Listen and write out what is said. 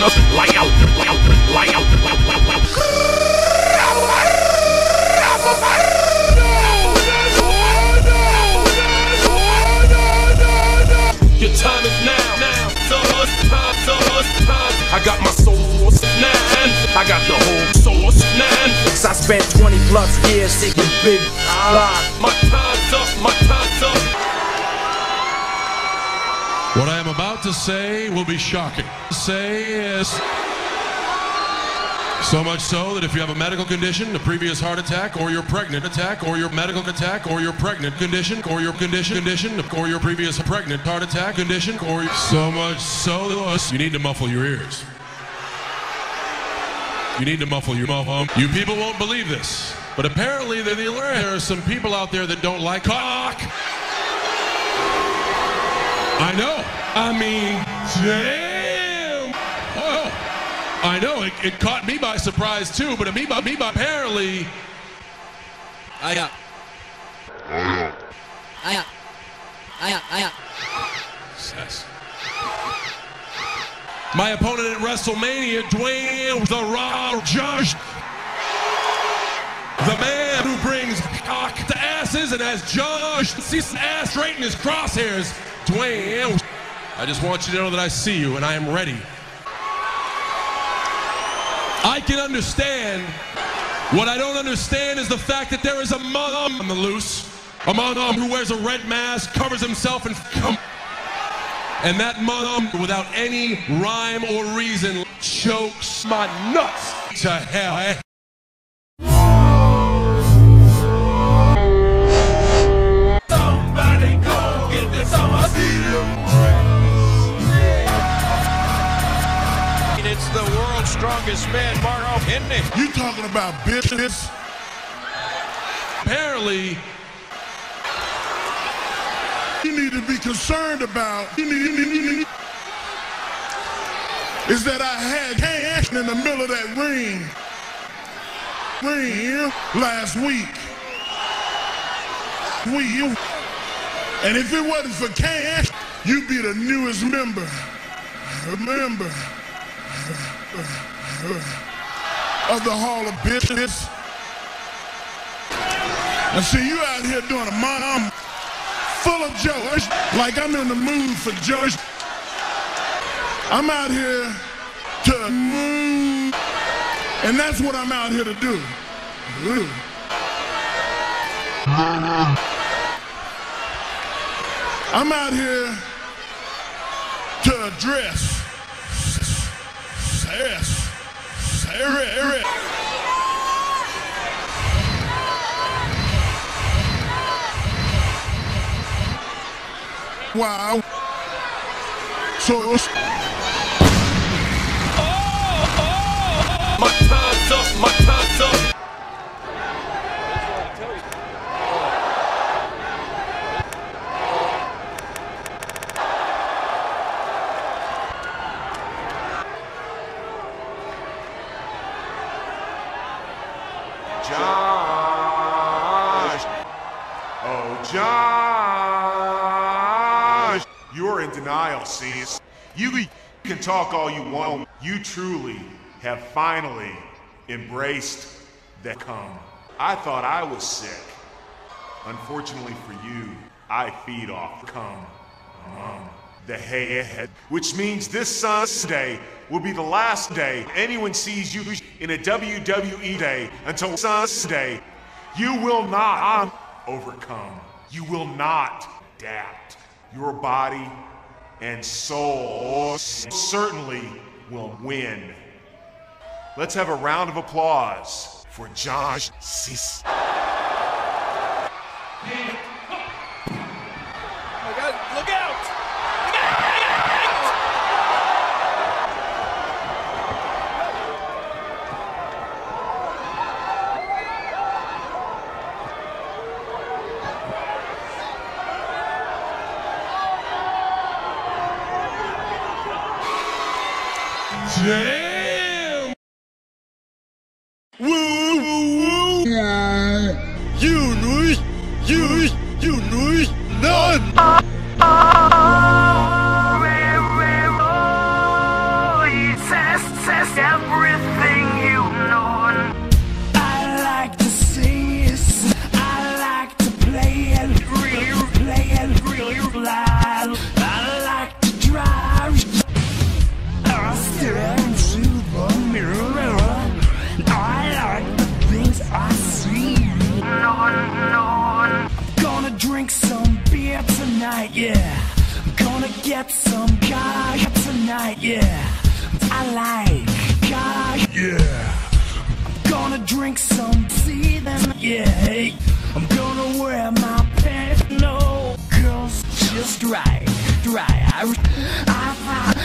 Light out, light out, light out, your time is now. I got my source now, I got the whole source now. Cause I spent 20 plus years thinking big block. My time's up, my time's up. What I am about to say will be shocking. Say is so much so that if you have a medical condition, a previous heart attack, or you're pregnant attack, or your medical attack, or your pregnant condition, or your condition, or your previous pregnant heart attack condition, or so much so that you need to muffle your ears. You need to muffle your mouth. You people won't believe this, but apparently there are some people out there that don't like KaaK. I know. I mean, damn. Oh, I know. It caught me by surprise too, but me by apparently. Yes. My opponent at WrestleMania, Dwayne The Rock Josh. The man who brings KaaK to asses and has Josh CeeC's ass straight in his crosshairs. Dwayne, I just want you to know that I see you and I am ready. I can understand. What I don't understand is the fact that there is a mom on the loose. A mom who wears a red mask, covers himself in and that mom, without any rhyme or reason, chokes my nuts to hell. Somebody go get this on my It's the world's strongest man, Marco Henry. You talking about business? Apparently, you need to be concerned about is that I had KaaK in the middle of that ring last week. And if it wasn't for KaaK, you'd be the newest member of the Hall of Business. And see, you out here doing a mom full of jokes, like I'm in the mood for jokes. I'm out here to move, and that's what I'm out here to do. I'm out here to address wow. So my time's up, my time's up. Josh! Oh, Josh! You're in denial, CeeC. You can talk all you want. You truly have finally embraced the come. I thought I was sick. Unfortunately for you, I feed off cum. The head, which means this Sunday will be the last day anyone sees you in a WWE day until Sunday. You will not overcome. You will not adapt. Your body and soul certainly will win. Let's have a round of applause for JoJ CeeC. Look out! damn! woo woo. You know none. He says right, yeah. I like KaaK, yeah. I'm gonna drink some tea then, yeah. I'm gonna wear my pants, no. Girls just right. I